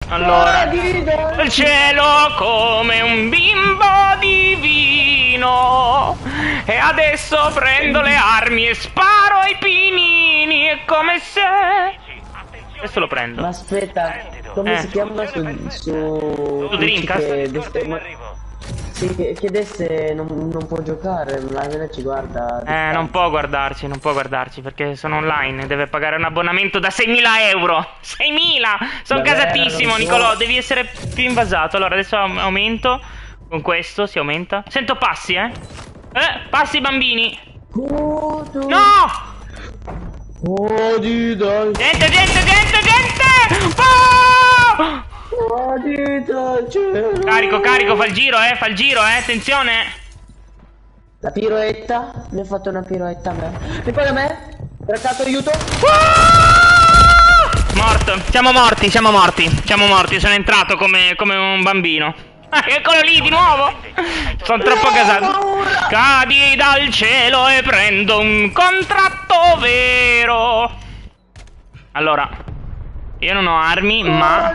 Allora, il cielo come un bimbo divino. E adesso prendo le armi e sparo ai pinini. È come se... Adesso lo prendo. Ma aspetta, come si chiama su Dreamcast? Sì, che adesso non può giocare, la ci guarda. Non può guardarci, perché sono online, deve pagare un abbonamento da 6.000 euro. 6.000! Sono casatissimo, Nicolò, devi essere più invasato. Allora, adesso aumento. Con questo si aumenta. Sento passi, passi bambini. No! Gente! Carico, fa il giro, attenzione. La piroetta, mi ha fatto una piroetta a me. E poi a me? Trattato aiuto. Morto, siamo morti, sono entrato come un bambino. Eccolo lì di nuovo. Sono troppo casato. Cadi dal cielo e prendo un contratto vero. Allora, io non ho armi, ma...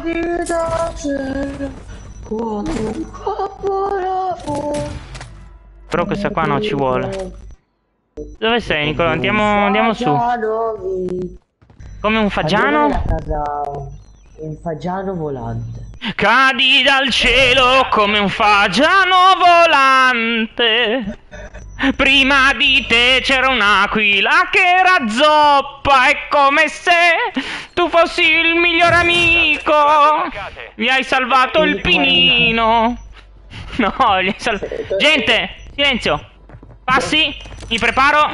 Però questa qua non ci vuole. Dove sei, Nicola? Andiamo su. Come un fagiano? Un fagiano volante. Cadi dal cielo come un fagiano volante. Prima di te c'era un'aquila che era zoppa. È come se tu fossi il miglior amico. Mi hai salvato il pinino. No, gli hai salvato. Gente, silenzio. Passi, mi preparo.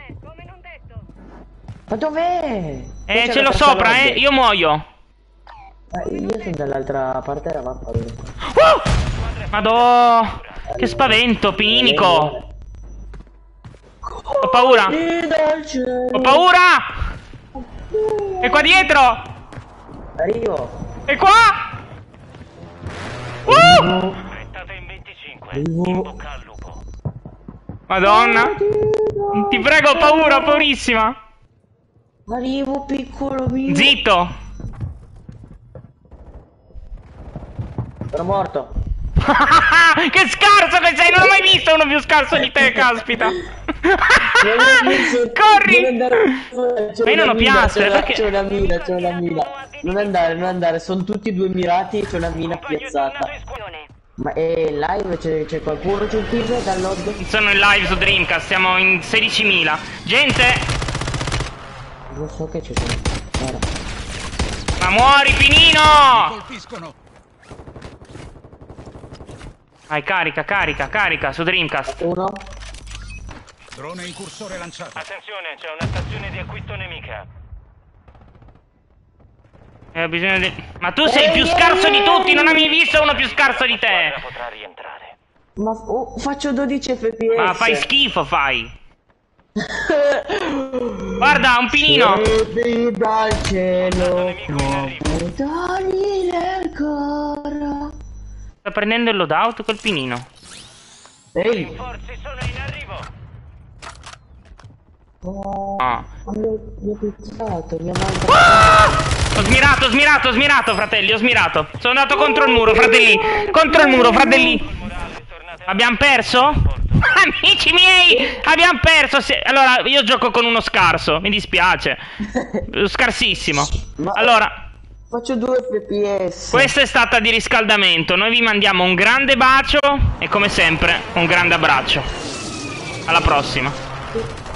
Ma dov'è? Ce l'ho sopra, io muoio. Io sono dall'altra parte della mappa. Madò, che spavento, Pinico. Ho paura. È qua dietro. Arrivo. È qua. Madonna. Ti prego, ho paura, paurissima. Arrivo, piccolo mio. Zitto. Sono morto. Che scarso che sei, non ho mai visto uno più scarso di te, caspita. Corri. Ma io non ho piastre, perché? C'è una mina. Non andare, sono tutti due mirati e c'è una mina piazzata. Ma è live? C'è qualcuno? C'è un team download? Sono in live su Dreamcast, siamo in 16.000. Gente! Non so che c'è. Guarda. Ma muori, Pinino! Vai, carica su Dreamcast. Uno. Drone incursore lanciato. Attenzione, c'è una stazione di acquisto nemica. Ho bisogno di... Ma tu sei il più scarso di tutti, non hai mai visto uno più scarso di te. Potrà rientrare. Ma faccio 12 fps. Ma fai schifo, fai. Guarda, un pinino. Scendi dal cielo, doni nel coro. Sta prendendo il loadout col pinino. Ehi. Forze sono in arrivo. Mi ha pizzato, mi ha mandato. Ho smirato, fratelli, ho smirato. Sono andato contro il muro, fratelli. Abbiamo perso? Amici miei, abbiamo perso. Allora, io gioco con uno scarso, mi dispiace. Scarsissimo. Allora, faccio 2 fps. questa è stata di riscaldamento. Noi vi mandiamo un grande bacio e come sempre un grande abbraccio. Alla prossima.